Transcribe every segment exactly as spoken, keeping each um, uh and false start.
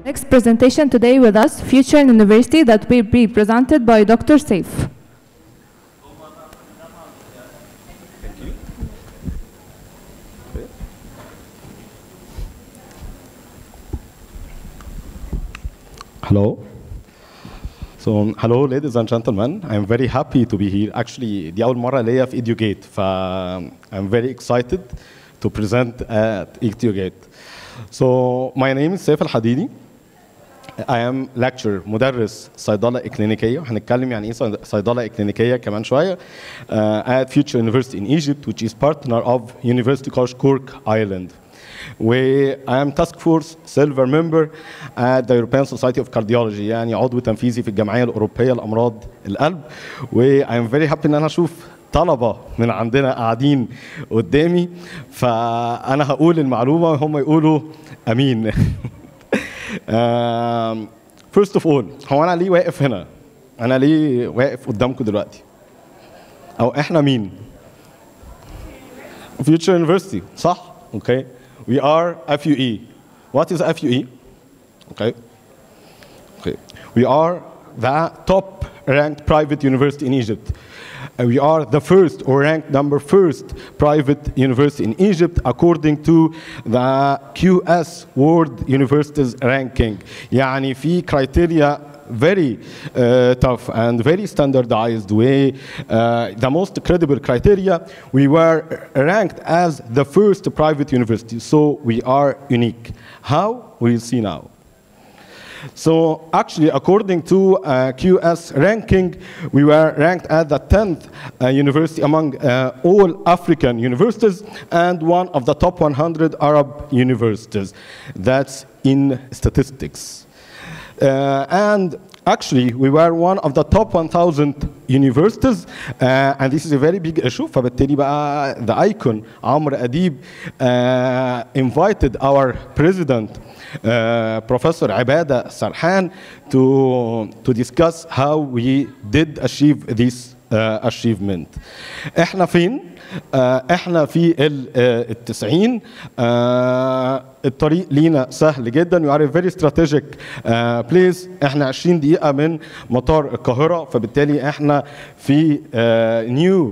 Next presentation today with us, Future University, that will be presented by Doctor Saif. Thank you. Okay. Hello. So, hello ladies and gentlemen. I'm very happy to be here. Actually, دي أول مرة ليا في EduGate. ف I'm very excited to present at EduGate. So, my name is Saif Al-Hadidi. I am lecturer مدرس صيدلة إكلينيكية. وهنتكلم يعني إيه صيدلة إكلينيكية كمان شوية. Uh, at Future University in Egypt, which is partner of University College Cork, Ireland. و I am task force silver member at the European Society of Cardiology، يعني عضو تنفيذي في الجمعية الأوروبية لأمراض القلب. و I am very happy إن أنا أشوف طلبة من عندنا قاعدين قدامي، فأنا هقول المعلومة وهم يقولوا أمين. um, first of all، هو أنا ليه واقف هنا؟ أنا ليه واقف قدامكم دلوقتي؟ أو إحنا مين؟ Future University، صح؟ أوكي. We are F U E. What is F U E? Okay. Okay. We are the top ranked private university in Egypt. Uh, we are the first or ranked number first private university in Egypt according to the Q S World Universities ranking. يعني في criteria very uh, tough and very standardized way, uh, the most credible criteria. We were ranked as the first private university, so we are unique. How? We'll see now. So actually, according to uh, Q S ranking, we were ranked at the tenth uh, university among uh, all African universities and one of the top one hundred Arab universities. That's in statistics. Uh, and actually, we were one of the top one thousand universities, uh, and this is a very big issue. فبالتالي بقى the icon عمرو أديب uh, invited our president, uh, Professor عبادة سرحان, to to discuss how we did achieve this uh, achievement. احنا فين؟ uh, احنا في التسعين. uh, الطريق لينا سهل جدا. You are a very strategic uh, place. احنا عشرين دقيقة من مطار القاهرة، فبالتالي احنا في uh, new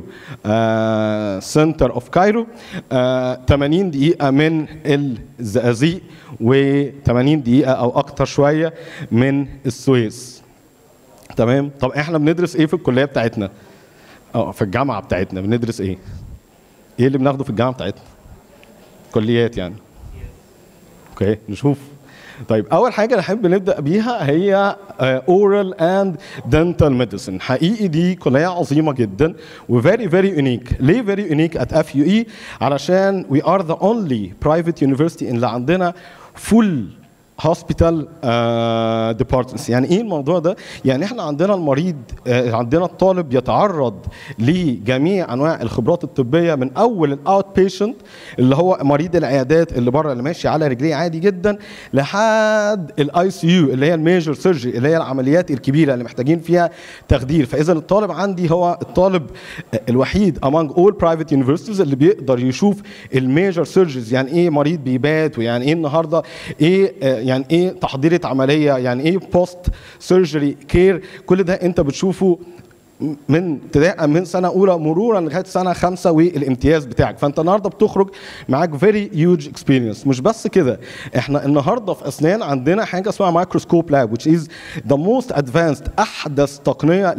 uh, center of Cairo. uh, ثمانين دقيقة من الزقازيق و ثمانين دقيقة أو أكتر شوية من السويس. تمام؟ طب احنا بندرس ايه في الكلية بتاعتنا؟ اه في الجامعة بتاعتنا بندرس ايه؟ ايه اللي بناخده في الجامعة بتاعتنا؟ كليات يعني. اوكي نشوف. طيب اول حاجه نحب نبدا بيها هي اورال اند دنتال ميديسن. حقيقي دي كليه عظيمه جدا و very very unique. ليه very unique at F U E؟ علشان we are the only private university اللي عندنا full hospital uh, departments. يعني ايه الموضوع ده؟ يعني احنا عندنا المريض uh, عندنا الطالب يتعرض لجميع انواع الخبرات الطبيه، من اول الاوت بيشنت اللي هو مريض العيادات اللي بره اللي ماشي على رجليه عادي جدا، لحد الاي سي يو اللي هي الميجر سيرجري اللي هي العمليات الكبيره اللي محتاجين فيها تخدير. فاذا الطالب عندي هو الطالب الوحيد among all private universities اللي بيقدر يشوف الميجر سيرجريز. يعني ايه مريض بيبات، ويعني ايه النهارده ايه يعني ايه تحضيرة عملية، يعني ايه بوست سيرجري كير. كل ده انت بتشوفه من ابتداء من سنه اولى مرورا لغايه سنه خمسه والامتياز بتاعك. فانت النهارده بتخرج معاك فيري هيوج اكسبيرينس. مش بس كده، احنا النهارده في اسنان عندنا حاجه اسمها مايكروسكوب لاب which is the most advanced، احدث تقنيه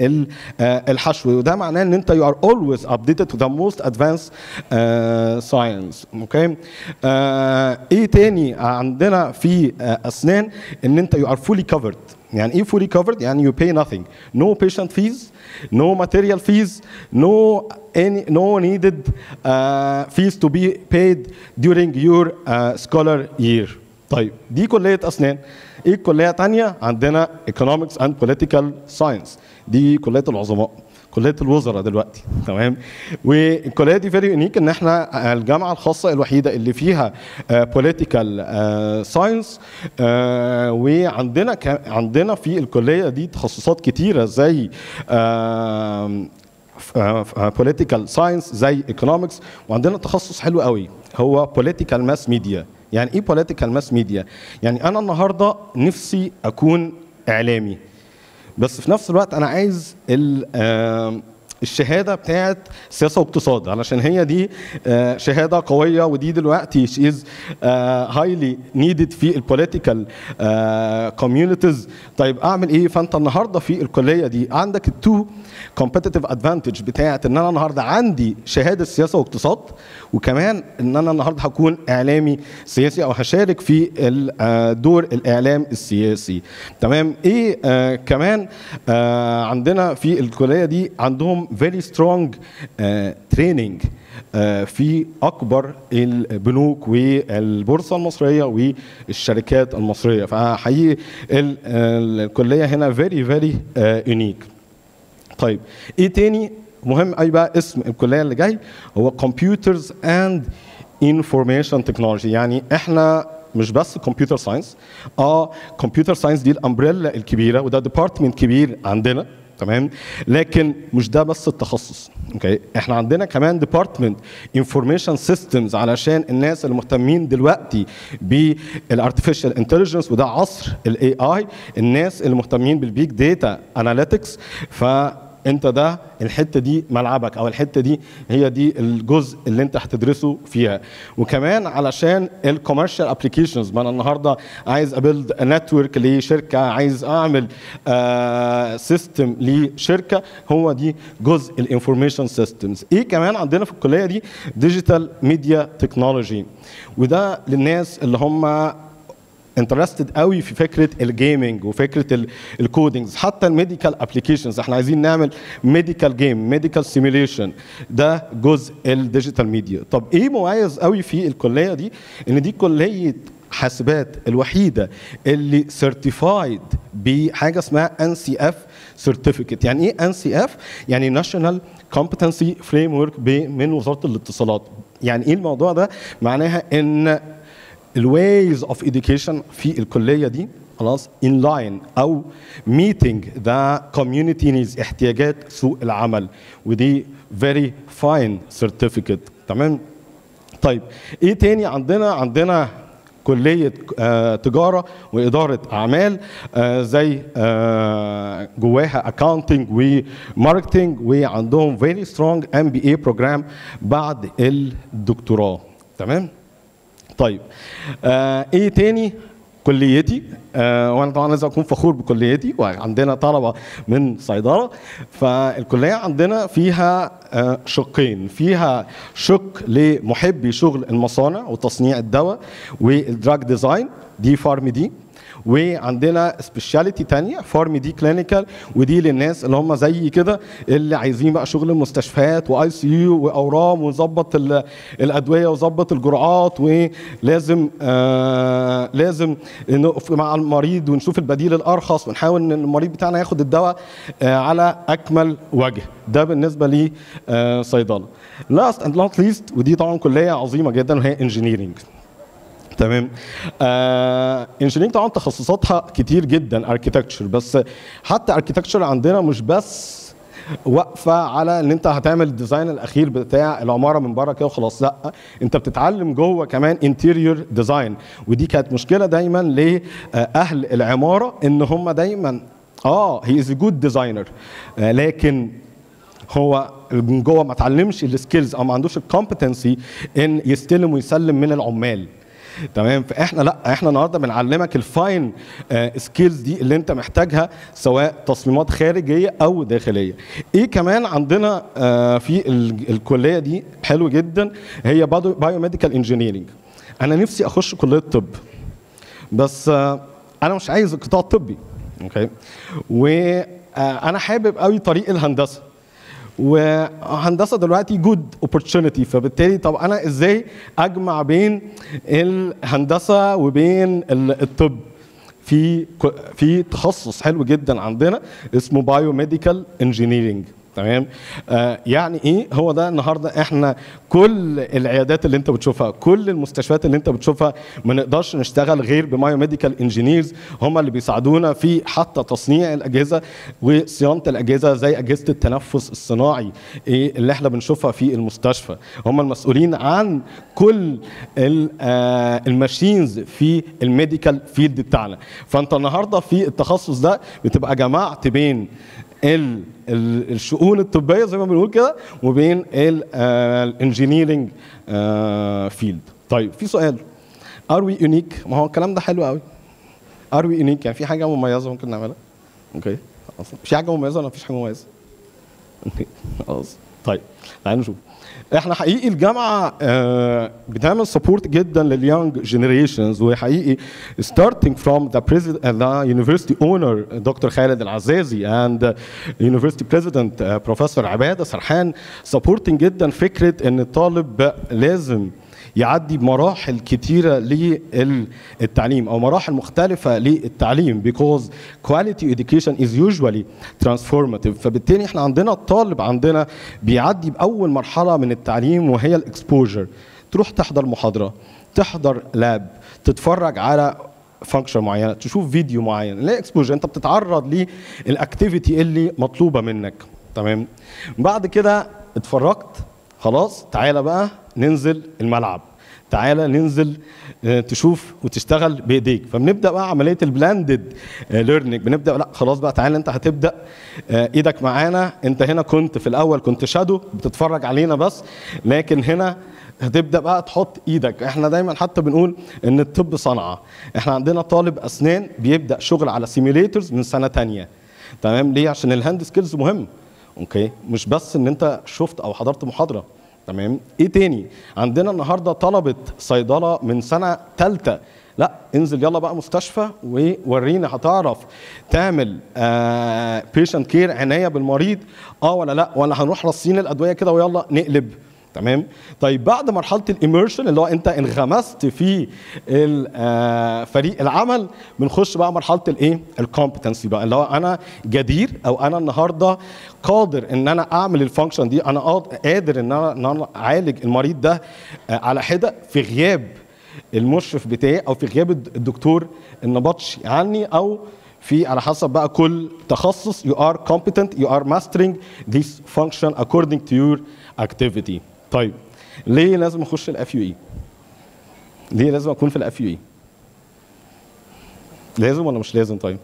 للحشو، وده معناه ان انت you are always updated to the most advanced uh, science. اوكي okay. uh, ايه تاني عندنا في uh, اسنان؟ ان انت you are fully covered. يعني ايه fully covered؟ يعني you pay nothing, no patient fees, no material fees, no any no needed uh, fees to be paid during your uh, scholar year. طيب دي كلية أسنان. ايه كلية تانية؟ عندنا economics and political science، دي كلية العظماء، كليه الوزراء دلوقتي. تمام. والكليه دي فيري يونيك ان احنا الجامعه الخاصه الوحيده اللي فيها بوليتيكال ساينس. وعندنا عندنا في الكليه دي تخصصات كتيره زي political science زي economics، وعندنا تخصص حلو قوي هو political mass media. يعني ايه political mass media؟ يعني انا النهارده نفسي اكون اعلامي، بس في نفس الوقت انا عايز الشهاده بتاعت سياسه واقتصاد، علشان هي دي شهاده قويه، ودي دلوقتي she is highly needed في البوليتيكال كوميونيتيز. طيب اعمل ايه؟ فانت النهارده في الكليه دي عندك التو competitive advantage بتاعت ان انا النهارده عندي شهاده سياسه واقتصاد، وكمان ان انا النهارده هكون اعلامي سياسي او هشارك في دور الاعلام السياسي. تمام. ايه آه كمان آه عندنا في الكليه دي عندهم very strong آه training آه في اكبر البنوك والبورصه المصريه والشركات المصريه، فحقيقي الكليه هنا very very آه unique. طيب ايه تاني مهم؟ اي بقى اسم الكليه اللي جاي هو Computers and Information Technology. يعني احنا مش بس كمبيوتر ساينس، اه كمبيوتر ساينس دي الامبريلا الكبيره وده ديبارتمنت كبير عندنا، تمام، لكن مش ده بس التخصص. اوكي، احنا عندنا كمان ديبارتمنت انفورميشن سيستمز علشان الناس اللي مهتمين دلوقتي بالارتفيشال انتليجنس وده عصر الاي اي، الناس اللي مهتمين بالبيج داتا اناليتكس، ف انت ده الحته دي ملعبك، او الحته دي هي دي الجزء اللي انت هتدرسه فيها. وكمان علشان الكوميرشال ابلكيشنز، ما انا النهارده عايز ابيلد نتورك لشركه، عايز اعمل سيستم uh, لشركه، هو دي جزء الانفورميشن سيستمز. ايه كمان عندنا في الكليه دي؟ ديجيتال ميديا تكنولوجي، وده للناس اللي هم انترستد قوي في فكره الجيمنج وفكره الكودينجز، حتى الميديكال ابلكيشنز. احنا عايزين نعمل ميديكال جيم، ميديكال سيميوليشن، ده جزء الديجيتال ميديا. طب ايه مميز قوي في الكليه دي؟ ان دي كليه حاسبات الوحيده اللي سيرتيفايد بحاجه اسمها ان سي اف سيرتيفيكت. يعني ايه ان سي اف؟ يعني ناشونال كومبتنسي فريم ورك من وزاره الاتصالات. يعني ايه الموضوع ده؟ معناها ان الويز اوف education في الكليه دي خلاص in line او meeting the community needs، احتياجات سوق العمل، ودي very fine certificate. تمام. طيب ايه تاني عندنا؟ عندنا كليه آه تجاره واداره اعمال، آه زي آه جواها accounting وماركتنج، وعندهم very strong ام بي اي program بعد الدكتوراه. تمام. طيب آه ايه تاني؟ كليتي، آه وانا طبعا لازم اكون فخور بكليتي، وعندنا طلبه من صيدله. فالكليه عندنا فيها آه شقين، فيها شق لمحبي شغل المصانع وتصنيع الدواء والدراج ديزاين، دي فارم دي، وعندنا سبيشاليتي تانية فارم دي كلينيكال، ودي للناس اللي هم زي كده اللي عايزين بقى شغل المستشفيات واي سي يو واورام ونظبط الادويه وظبط الجرعات، ولازم آه لازم نقف مع المريض ونشوف البديل الارخص ونحاول ان المريض بتاعنا ياخد الدواء آه على اكمل وجه. ده بالنسبه لي آه صيدله. لاست اند نوت ليست، ودي طبعا كليه عظيمه جدا، وهي انجينيرنج. تمام. آه انجينيرنج طبعا تخصصاتها كتير جدا، اركيتكتشر، بس حتى اركيتكتشر عندنا مش بس واقفه على ان انت هتعمل الديزاين الاخير بتاع العماره من بره كده وخلاص، لا، انت بتتعلم جوه كمان انتيريور ديزاين، ودي كانت مشكله دايما لاهل العماره، ان هم دايما اه هي از جود ديزاينر، لكن هو من جوه ما اتعلمش السكيلز او ما عندوش الكومبتنسي ان يستلم ويسلم من العمال. تمام. فاحنا لا، احنا النهارده بنعلمك الفاين سكيلز دي اللي انت محتاجها، سواء تصميمات خارجيه او داخليه. ايه كمان عندنا آه في الكليه دي حلو جدا؟ هي بايو ميديكال انجينيرنج. انا نفسي اخش كليه طب، بس آه انا مش عايز القطاع الطبي. اوكي. وانا حابب قوي طريق الهندسه، وهندسه دلوقتي جود اوبورتيونيتي، فبالتالي طب انا ازاي اجمع بين الهندسه وبين الطب؟ في في تخصص حلو جدا عندنا اسمه بايو ميديكال انجينيرنج. تمام. آه يعني ايه هو ده؟ النهارده احنا كل العيادات اللي انت بتشوفها، كل المستشفيات اللي انت بتشوفها، ما نقدرش نشتغل غير بمايوميديكال انجينيرز، هم اللي بيساعدونا في حتى تصنيع الاجهزه وصيانه الاجهزه زي اجهزه التنفس الصناعي ايه اللي احنا بنشوفها في المستشفى. هم المسؤولين عن كل آه الماشينز في الميديكال فيلد بتاعنا. فانت النهارده في التخصص ده بتبقى جمعت بين ال الشؤون الطبيه زي ما بنقول كده وبين الانجينيرنج فيلد. طيب في سؤال، ار وي يونيك؟ ما هو الكلام ده حلو قوي. ار وي يونيك يعني في حاجه مميزه ممكن نعملها؟ اوكي خلاص، في حاجه مميزه ولا مفيش حاجه مميزه؟ اوكي خلاص. طيب تعالوا نشوف. احنا حقيقي الجامعه آه بتعمل سبورت جدا لليونج جنريشنز، وحقيقي starting from the president the university owner دكتور خالد العزازي and university president بروفيسور عباده سرحان supporting جدا فكره ان الطالب لازم يعدي بمراحل كتيرة للتعليم أو مراحل مختلفة للتعليم because quality education is usually transformative. فبالتالي احنا عندنا الطالب عندنا بيعدي بأول مرحلة من التعليم وهي الاكسبوجر. تروح تحضر محاضرة، تحضر لاب، تتفرج على فانكشن معينة، تشوف فيديو معين، لا اكسبوجر، انت بتتعرض للاكتيفيتي اللي مطلوبة منك. تمام. بعد كده اتفرجت خلاص، تعالى بقى ننزل الملعب، تعالى ننزل تشوف وتشتغل بايديك. فبنبدا بقى عمليه البلاندد ليرنينج، بنبدا لا خلاص بقى تعالى انت هتبدا ايدك معانا. انت هنا كنت في الاول كنت شادو بتتفرج علينا بس، لكن هنا هتبدا بقى تحط ايدك. احنا دايما حتى بنقول ان الطب صنعه. احنا عندنا طالب اسنان بيبدا شغل على سيميليترز من سنه ثانيه. تمام. ليه؟ عشان الهاند سكيلز مهم. اوكي، مش بس ان انت شفت او حضرت محاضره. تمام. ايه تاني؟ عندنا النهارده طلبه صيدله من سنه ثالثه، لا انزل يلا بقى مستشفى وورينا هتعرف تعمل بيشنت كير، عنايه بالمريض اه ولا لا، ولا هنروح رصين الادويه كده ويلا نقلب. تمام. طيب بعد مرحله الاميرشن اللي هو انت انغمست في فريق العمل، بنخش بقى مرحله الايه؟ الكومبتنسي بقى، اللي هو انا جدير او انا النهارده قادر ان انا اعمل الفانكشن دي، انا قادر ان انا ان انا اعالج المريض ده على حده في غياب المشرف بتاعي او في غياب الدكتور النبطشي عني، او في على حسب بقى كل تخصص. you are competent you are mastering this function according to your activity. طيب ليه لازم اخش الاف يو اي؟ ليه لازم اكون في الاف يو اي؟ لازم ولا مش لازم؟ طيب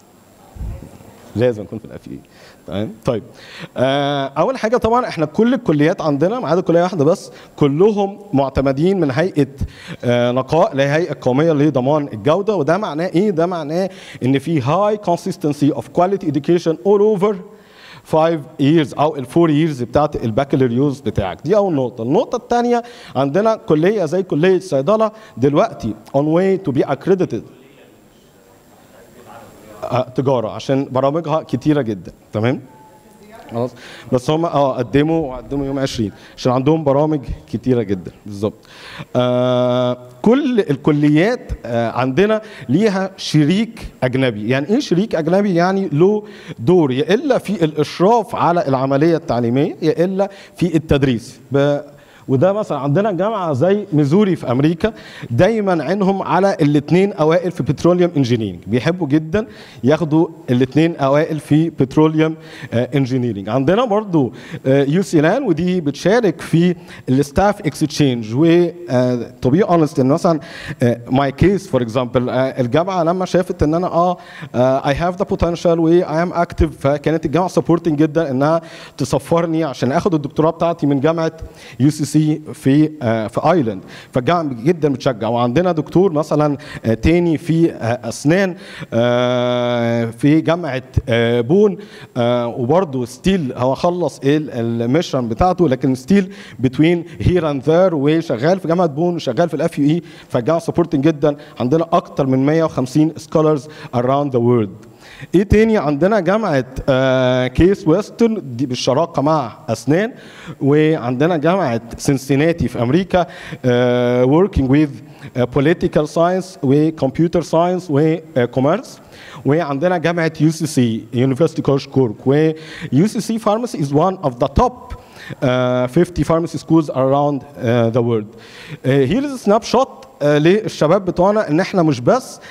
لازم اكون في الاف يو اي. تمام. طيب آه اول حاجه طبعا احنا كل الكليات عندنا ما عدا كليه واحده بس كلهم معتمدين من هيئه آه نقاء اللي هي الهيئه القوميه لضمان الجوده. وده معناه ايه؟ ده معناه ان في هاي كونسيستنسي اوف كواليتي اديوكيشن اول اوفر خمس years او الفور years بتاعت البكالوريوس بتاعك. دي اول نقطه. النقطه الثانيه عندنا كليه زي كليه الصيدله دلوقتي on way to be accredited تجاره عشان برامجها كتيره جدا. تمام. خلاص. بس هم اه قدموا وقدموا يوم عشرين عشان عندهم برامج كتيره جدا. بالظبط. آه كل الكليات آه عندنا ليها شريك اجنبي. يعني ايه شريك اجنبي؟ يعني له دور يا الا في الاشراف على العمليه التعليميه يا الا في التدريس. وده مثلا عندنا جامعه زي ميزوري في امريكا دايما عينهم على الاثنين اوائل في بتروليوم انجينيرنج، بيحبوا جدا ياخدوا الاثنين اوائل في بتروليوم انجينيرنج. عندنا برضو يو سي لان ودي بتشارك في الستاف اكسشينج. و تو بي اونست ان مثلا ماي كيس فور اكزامبل الجامعه لما شافت ان انا اه اي هاف ذا بوتنشال واي ام اكتف، فكانت الجامعه سبورتنج جدا انها تسفرني عشان اخد الدكتوراه بتاعتي من جامعه يو سي سي في آه في ايلاند. فالجامعه جدا بتشجع. وعندنا دكتور مثلا آه تاني في آه اسنان آه في جامعه آه بون آه وبرده ستيل هو خلص الميشن بتاعته لكن ستيل بتوين هير اند ذير وشغال في جامعه بون وشغال في الاف يو اي. فالجامعه سبورتنج جدا. عندنا اكتر من مية وخمسين سكولرز اراوند ذا وورلد. ايه تاني؟ عندنا جامعه آه كيس ويسترن دي بالشراكه مع اسنان، وعندنا جامعه سنسيناتي في امريكا آه working with uh, political science وكمبيوتر ساينس وكوميرس. وعندنا جامعه يو سي سي University College Cork، و يو سي سي Pharmacy is one of the top uh, fifty pharmacy schools around uh, the world. Uh, here is a snapshot uh, للشباب بتوعنا، ان احنا مش بس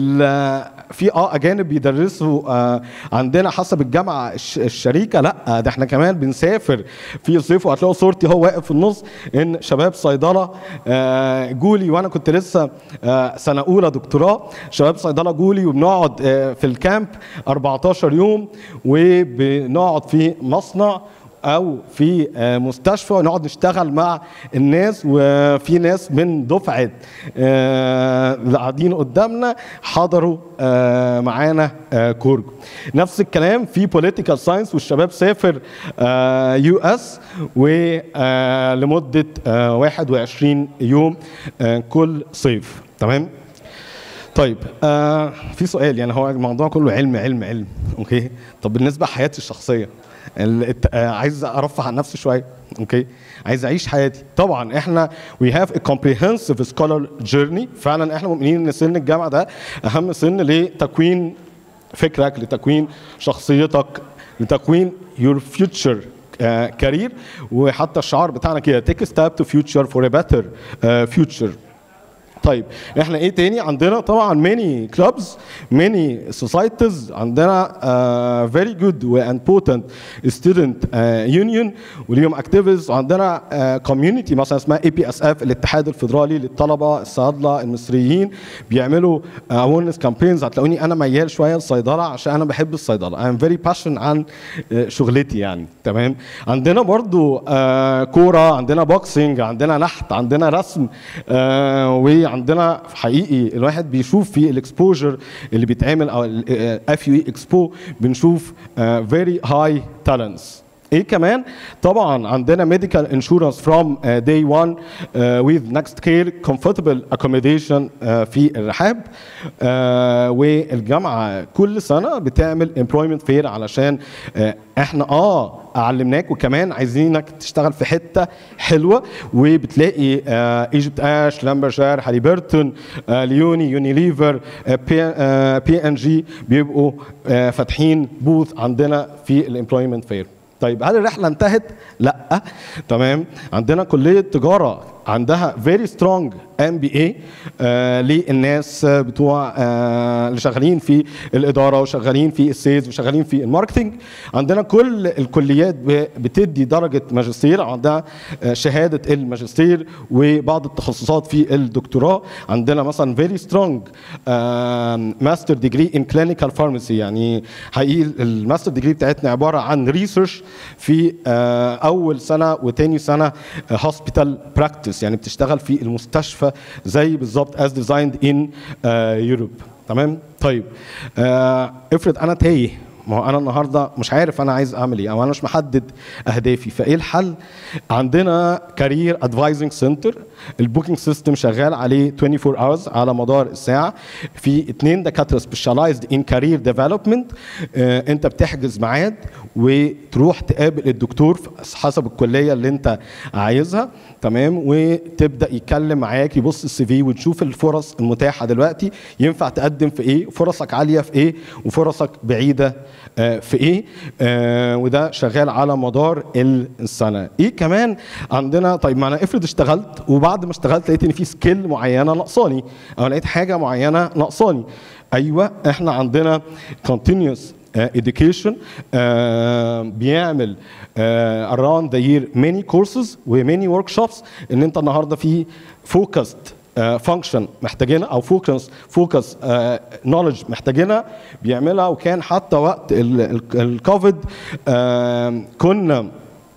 في اه اجانب بيدرسوا آه عندنا حسب الجامعه الشريكه، لا ده احنا كمان بنسافر في الصيف، وهتلاقوا صورتي هو واقف في النص ان شباب صيدله آه جولي، وانا كنت لسه آه سنه اولى دكتوراه، شباب صيدله جولي وبنقعد آه في الكامب أربعتاشر يوم، وبنقعد في مصنع او في مستشفى ونقعد نشتغل مع الناس، وفي ناس من دفعه اللي قاعدين قدامنا حضروا معانا كورج. نفس الكلام في بوليتيكال ساينس، والشباب سافر يو اس ولمده واحد وعشرين يوم كل صيف. تمام. طيب آه في سؤال، يعني هو الموضوع كله علم علم علم اوكي، طب بالنسبه لحياتي الشخصيه عايز ارفه عن نفسي شويه، اوكي، عايز اعيش حياتي. طبعا احنا we have a comprehensive scholar journey، فعلا احنا مؤمنين ان سن الجامعه ده اهم سن لتكوين فكرك، لتكوين شخصيتك، لتكوين your future كارير. وحتى الشعار بتاعنا كده take a step to future for a better uh, future. طيب احنا ايه تاني عندنا؟ طبعا many clubs many societies، عندنا uh, very good و important student uh, union وليهم activities، وعندنا uh, community مثلا اسمها اي بي اس اف الاتحاد الفيدرالي للطلبه الصيادله المصريين، بيعملوا uh, awareness campaigns. هتلاقوني انا ميال شويه للصيدله عشان انا بحب الصيدله، I'm very passionate عن uh, شغلتي يعني. تمام. عندنا برضو uh, كوره، عندنا بوكسينج، عندنا نحت، عندنا رسم uh, و عندنا حقيقي الواحد بيشوف في الاكسبوجر اللي بيتعمل او اف يو اي اكسبو بنشوف فيري هاي تالنتس. ايه كمان؟ طبعا عندنا ميديكال انشورنس فروم داي واحد وذ نكست كير، كومفورتبل اكوموديشن في الرحاب. uh, والجامعه كل سنه بتعمل امبلويمنت فير علشان uh, احنا اه علمناك، وكمان عايزينك تشتغل في حته حلوه، وبتلاقي ايجيبت اش، لامبرشير، هاليبرتون، آه ليوني، يونيليفر، آه بي, آه بي ان جي بيبقوا آه فاتحين بوث عندنا في الامبلويمنت فير. طيب هل الرحله انتهت؟ لا. تمام. عندنا كليه تجاره عندها very strong ام بي اي للناس بتوع آه اللي شغالين في الاداره وشغالين في السيلز وشغالين في الماركتنج. عندنا كل الكليات بتدي درجه ماجستير، عندها آه شهاده الماجستير وبعض التخصصات في الدكتوراه. عندنا مثلا very strong ماستر ديجري ان كلينيكال فارماسي، يعني حقيقي الماستر ديجري بتاعتنا عباره عن ريسيرش في آه اول سنه وثاني سنه هوسبيتال براكتس، يعني بتشتغل في المستشفى زي بالظبط as designed in uh, Europe. تمام. طيب uh, افرض انا تايه، ما هو انا النهارده مش عارف انا عايز اعمل ايه، او انا مش محدد اهدافي، فايه الحل؟ عندنا كارير ادفايزنج سنتر، البوكينج سيستم شغال عليه أربعة وعشرين hours على مدار الساعه، في اثنين دكاتره سبيشالايزد ان كارير ديفلوبمنت. انت بتحجز ميعاد وتروح تقابل الدكتور حسب الكليه اللي انت عايزها. تمام. وتبدا يتكلم معاك، يبص السي في وتشوف الفرص المتاحه دلوقتي، ينفع تقدم في ايه، فرصك عاليه في ايه، وفرصك بعيده في ايه. آه وده شغال على مدار السنه. ايه كمان عندنا؟ طيب ما انا افرض اشتغلت وبعد ما اشتغلت لقيت ان في سكيل معينه ناقصاني، او لقيت حاجه معينه ناقصاني. ايوه احنا عندنا continuous education uh, بيعمل uh, around the year many courses و many workshops، ان انت النهارده في focused فانكشن uh, محتاجينها، او فوكس فوكس نولج محتاجينها بيعملها. وكان حتى وقت الكوفيد uh, كنا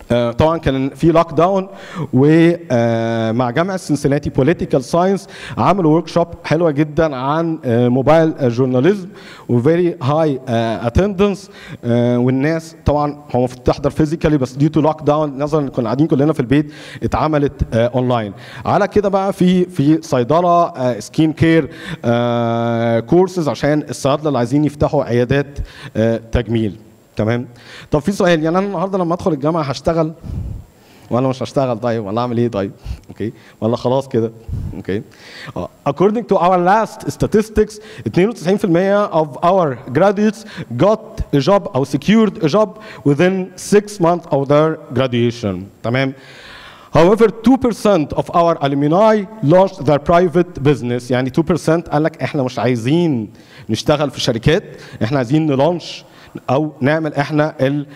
آه طبعا كان في لوك داون، ومع جامعه سنسناتي بوليتيكال ساينس عملوا ورك شوب حلوه جدا عن موبايل جورناليزم وفيري هاي اتندنس، والناس طبعا هو المفروض تحضر فيزيكالي بس ديو تو لوك داون نظرا ان كنا قاعدين كلنا في البيت اتعملت اونلاين. على كده بقى في في صيدله سكين كير كورسز عشان الصيادله اللي عايزين يفتحوا عيادات تجميل. تمام. طب في سؤال، يعني انا النهارده لما ادخل الجامعه هشتغل ولا مش هشتغل؟ طيب ولا اعمل ايه؟ طيب اوكي ولا خلاص كده؟ اوكي. According to our last statistics اثنين وتسعين بالمية of our graduates got a job او secured a job within six months of their graduation. تمام. However, two percent of our alumni launched their private business. يعني two percent قال لك احنا مش عايزين نشتغل في شركات، احنا عايزين نلانش او نعمل احنا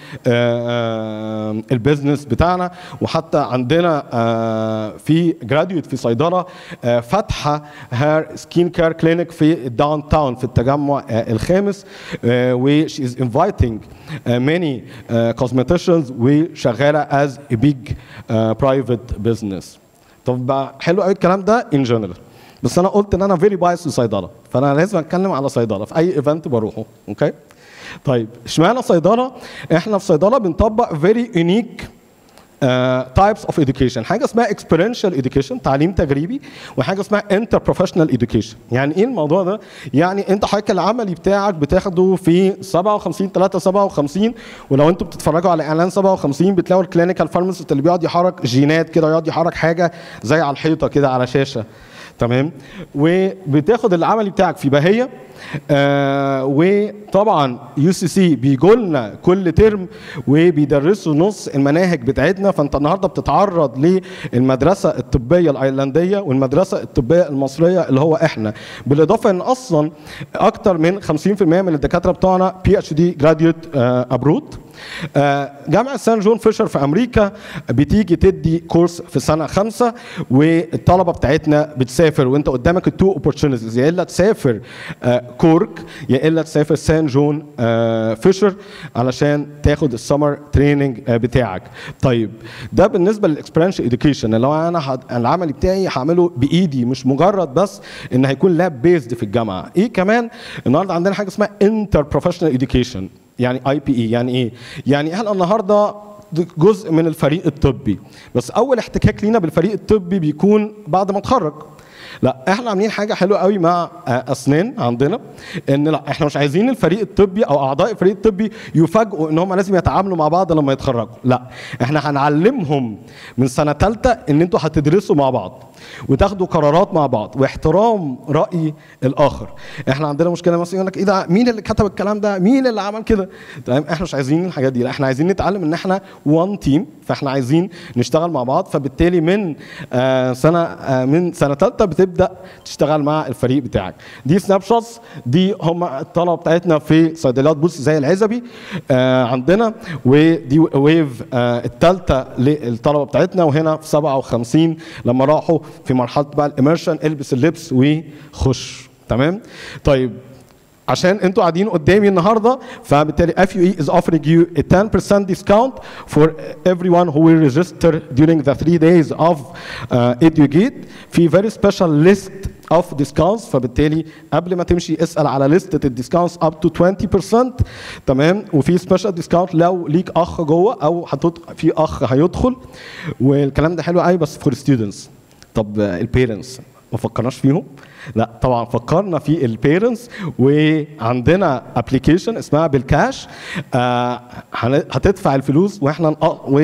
البيزنس بتاعنا. وحتى عندنا في جراديويت في صيدله فاتحه هير سكين كير كلينيك في الداون تاون في التجمع الخامس، و she is inviting many cosmeticians وشغاله as a big private business. طب حلو قوي الكلام ده ان جنرال، بس انا قلت ان انا فيري بايس لصيدله، فانا لازم اتكلم على صيدله في اي ايفنت بروحه. اوكي. طيب اشمعنى صيدله؟ احنا في صيدله بنطبق فيري يونيك تايبس اوف education، حاجه اسمها experiential education تعليم تجريبي، وحاجه اسمها interprofessional education. يعني ايه الموضوع ده؟ يعني انت حضرتك العملي بتاعك بتاخده في سبعة وخمسين ثلاثة سبعة وخمسين، ولو انتوا بتتفرجوا على اعلان سبعة وخمسين بتلاقوا الكلينيكال فارماسيست اللي بيقعد يحرك جينات كده، يقعد يحرك حاجه زي على الحيطه كده على شاشه. تمام. وبتاخد العملي بتاعك في بهيه. آه وطبعا يو سي سي بيجوا لنا كل ترم وبيدرسوا نص المناهج بتاعتنا، فانت النهارده بتتعرض للمدرسه الطبيه الايرلنديه والمدرسه الطبيه المصريه اللي هو احنا، بالاضافه ان اصلا اكتر من خمسين بالمية من الدكاتره بتوعنا بي اتش دي جراديويت ابرود. جامعة سان جون فيشر في أمريكا بتيجي تدي كورس في سنة خمسة، والطلبة بتاعتنا بتسافر، وأنت قدامك التو اوبورتيونيتيز، يا إلا تسافر كورك يا إلا تسافر سان جون فيشر علشان تاخد السمر تريننج بتاعك. طيب ده بالنسبة للإكسبيرينشال إديوكيشن، اللي هو أنا العملي بتاعي هعمله بإيدي، مش مجرد بس إن هيكون لاب بيزد في الجامعة. إيه كمان؟ النهارده عندنا حاجة اسمها انتر بروفيشنال إديوكيشن، يعني اي بي اي. يعني ايه؟ يعني احنا النهارده جزء من الفريق الطبي، بس اول احتكاك لينا بالفريق الطبي بيكون بعد ما اتخرج. لا احنا عاملين حاجه حلوه قوي مع اسنان عندنا، ان لا احنا مش عايزين الفريق الطبي او اعضاء الفريق الطبي يفاجئوا ان هم لازم يتعاملوا مع بعض لما يتخرجوا. لا احنا هنعلمهم من سنه ثالثه ان انتوا هتدرسوا مع بعض وتاخدوا قرارات مع بعض واحترام راي الاخر. احنا عندنا مشكله مثلا يقول لك ايه ده؟ مين اللي كتب الكلام ده؟ مين اللي عمل كده؟ تمام. احنا مش عايزين الحاجات دي، لا احنا عايزين نتعلم ان احنا وان تيم، فاحنا عايزين نشتغل مع بعض. فبالتالي من آه سنه آه من سنه ثالثه بتبدا تشتغل مع الفريق بتاعك. دي سناب شوتس، دي هم الطلبه بتاعتنا في صيدليات بص زي العزبي آه عندنا، ودي ويف آه الثالثه للطلبه بتاعتنا، وهنا في سبعة وخمسين لما راحوا في مرحله بقى الاميرشن، البس اللبس وخش. تمام. طيب عشان انتوا قاعدين قدامي النهارده، فبالتالي إف يو إي is offering you a ten percent discount for everyone who will register during the three days of uh, EduGate. في very special list of discounts، فبالتالي قبل ما تمشي اسال على لستة الديسكاونتس up to twenty percent. تمام. وفي سبيشال ديسكاونت لو ليك اخ جوه او هتط... في اخ هيدخل، والكلام ده حلو قوي بس فور ستودنتس. طب البيرنتس ما فكرناش فيهم؟ لا طبعا فكرنا في البيرنتس، وعندنا ابلكيشن اسمها بالكاش. آه هتدفع الفلوس واحنا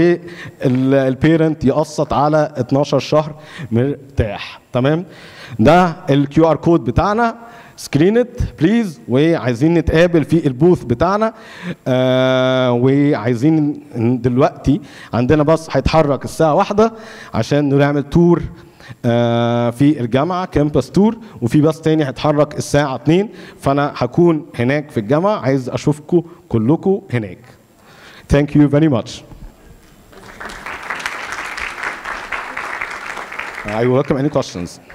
والبيرنت يقسط على اتناشر شهر مرتاح. تمام. ده الكيو ار كود بتاعنا، سكرين ات بليز. وعايزين نتقابل في البوث بتاعنا، آه وعايزين دلوقتي عندنا باص هيتحرك الساعه واحدة عشان نعمل تور آه في الجامعه، كامبس تور، وفي باص تاني هيتحرك الساعه اتنين، فانا هكون هناك في الجامعه، عايز اشوفكم كلكم هناك. Thank you very much. I welcome any questions.